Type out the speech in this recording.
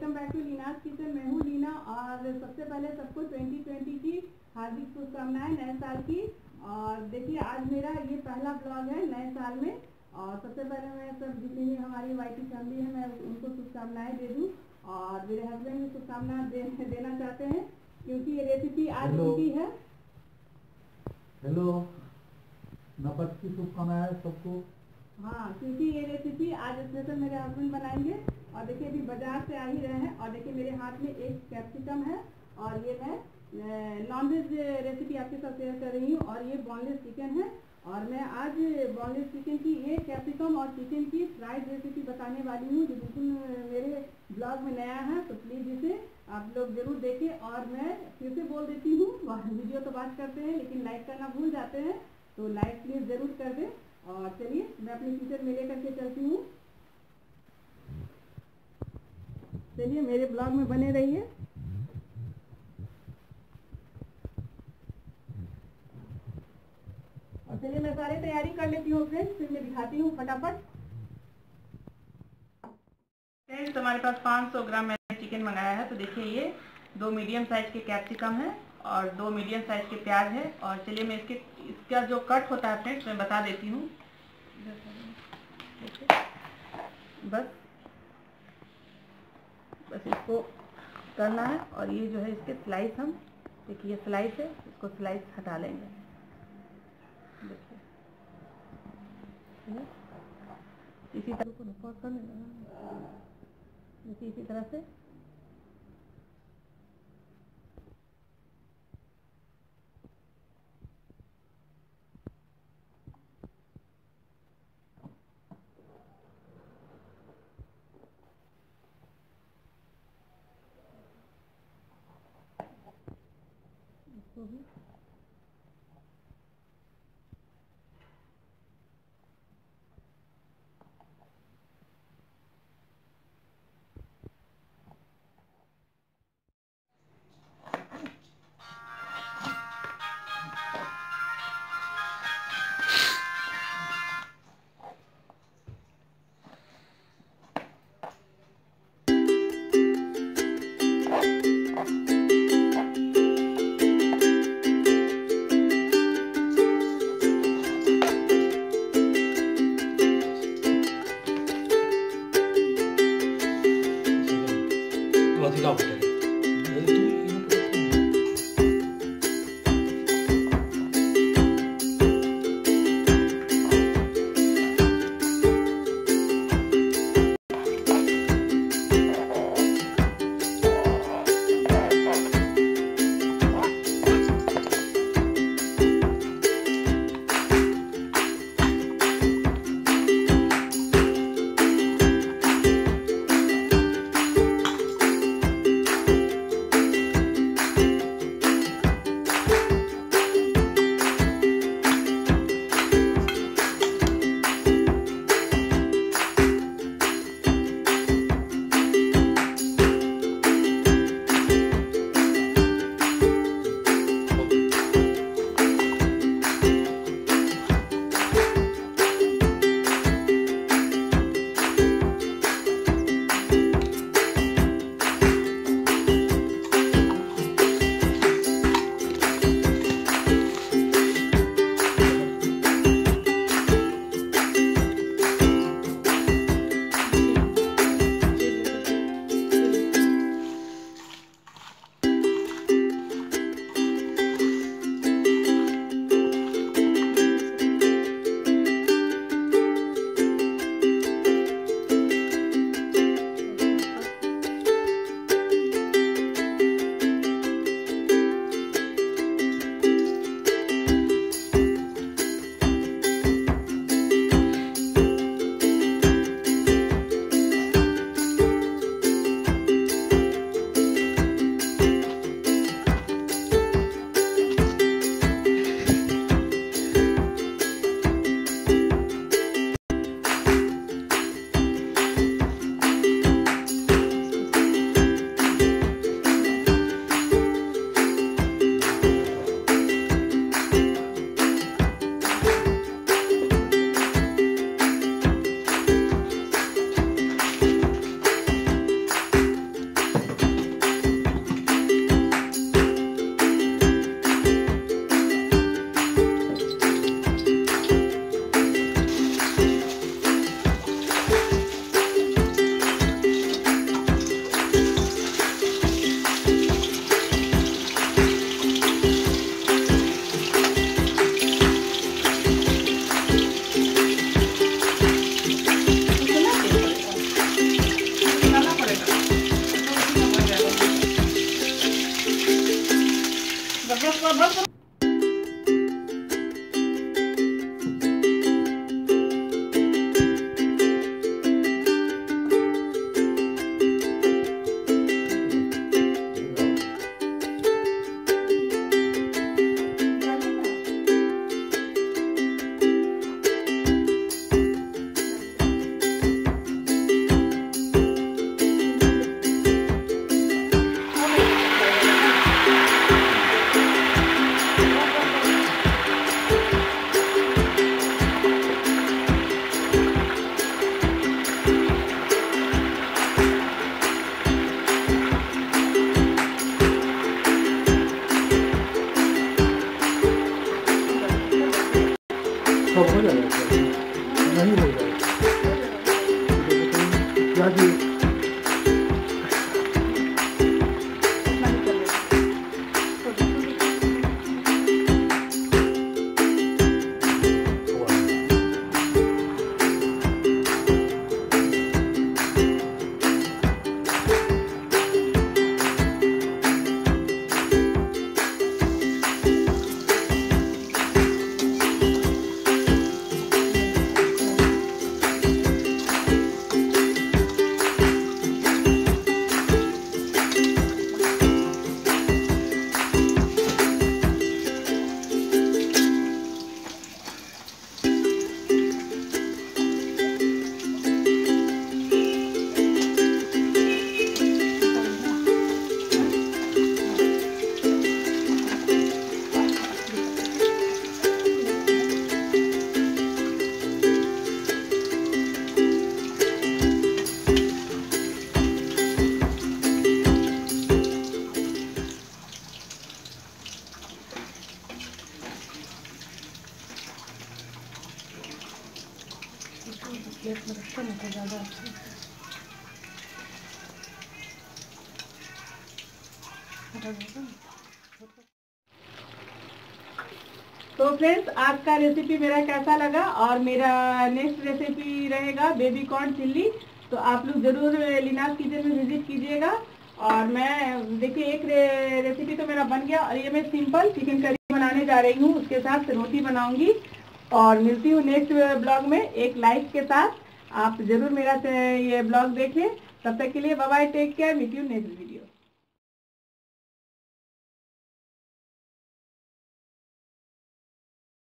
Welcome back to Leena's kitchen. मैं हूँ लीना और सबसे पहले सबको 2020 की हार्दिक शुभकामनाएं नए साल की। और देखिए आज मेरा ये पहला ब्लॉग है नए साल में। और सबसे पहले मैं सब जितनी भी हमारी वाईटी फैमिली है मैं उनको शुभकामनाएं दे दूँ और मेरे हस्बैंड भी शुभकामनाएं देना चाहते हैं क्योंकि ये रेसिपी आज उनकी है। हेलो, नववर्ष की शुभकामनाएं सबको। हाँ, क्योंकि ये रेसिपी आज स्पेशल मेरे हस्बैंड बनाएंगे। और देखिए अभी बाजार से आ ही रहे हैं और देखिए मेरे हाथ में एक कैप्सिकम है और ये मैं नॉनवेज रेसिपी आपके साथ शेयर कर रही हूँ। और ये बोनलेस चिकन है और मैं आज बोनलेस चिकन की ये कैप्सिकम और चिकन की फ्राइड रेसिपी बताने वाली हूँ जो बिल्कुल मेरे ब्लॉग में नया है। तो प्लीज़ इसे आप लोग ज़रूर देखें। और मैं फिर से बोल देती हूँ, वीडियो तो बात करते हैं लेकिन लाइक करना भूल जाते हैं, तो लाइक प्लीज़ ज़रूर कर दें। और चलिए मैं अपने किचन में लेकर के चलती हूँ। चलिए मेरे ब्लॉग में बने रहिए। और चलिए मैं सारी तैयारी कर लेती हूँ फ्रेंड्स, फिर मैं दिखाती हूँ फटाफट। फ्रेंड्स हमारे पास 500 ग्राम मैंने चिकन मंगाया है। तो देखिए ये 2 मीडियम साइज के कैप्सिकम है और 2 मीडियम साइज के प्याज है। और चलिए मैं इसका जो कट होता है फ्रेंड्स मैं बता देती हूँ। बस इसको करना है और ये जो है इसके स्लाइस हम देखिए ये स्लाइस है, इसको स्लाइस हटा लेंगे। देखिए इसी तरह को रिकॉर्ड कर लेना, देखिए इसी तरह से इसको भी सब हो जाएगा नहीं हो जाएगा क्या जी तो फ्रेंड्स, आज का रेसिपी मेरा कैसा लगा और मेरा नेक्स्ट रेसिपी रहेगा बेबी कॉर्न चिल्ली। तो आप लोग जरूर लीनास किचन में विजिट कीजिएगा। और मैं देखिए एक रेसिपी तो मेरा बन गया और ये मैं सिंपल चिकन करी बनाने जा रही हूँ, उसके साथ रोटी बनाऊंगी। और मिलती हूँ नेक्स्ट ब्लॉग में एक लाइक के साथ। आप जरूर मेरा ये ब्लॉग देखें। तब तक के लिए bye bye, take care, meet you next video.